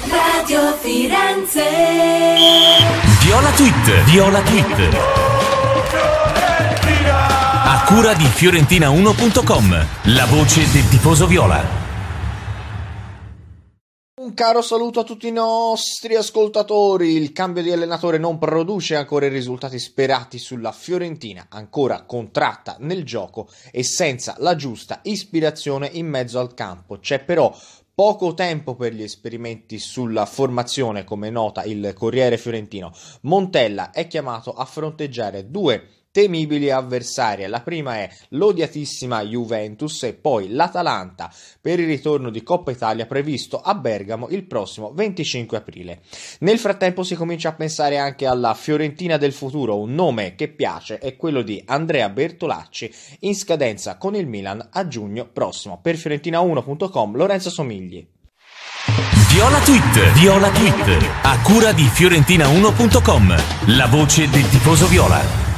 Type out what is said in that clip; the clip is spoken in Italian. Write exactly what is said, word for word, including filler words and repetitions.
Radio Firenze. Viola Tweet, Viola Tweet. A cura di Fiorentina uno punto com, la voce del tifoso viola. Un caro saluto a tutti i nostri ascoltatori. Il cambio di allenatore non produce ancora i risultati sperati sulla Fiorentina, ancora contratta nel gioco e senza la giusta ispirazione in mezzo al campo. C'è però poco tempo per gli esperimenti sulla formazione, come nota il Corriere Fiorentino. Montella è chiamato a fronteggiare due temibili avversarie. La prima è l'odiatissima Juventus e poi l'Atalanta per il ritorno di Coppa Italia previsto a Bergamo il prossimo venticinque aprile. Nel frattempo si comincia a pensare anche alla Fiorentina del futuro. Un nome che piace è quello di Andrea Bertolacci, in scadenza con il Milan a giugno prossimo. Per Fiorentina uno punto com, Lorenzo Somigli. Viola Tweet, Viola Tweet, a cura di Fiorentina uno punto com, la voce del tifoso viola.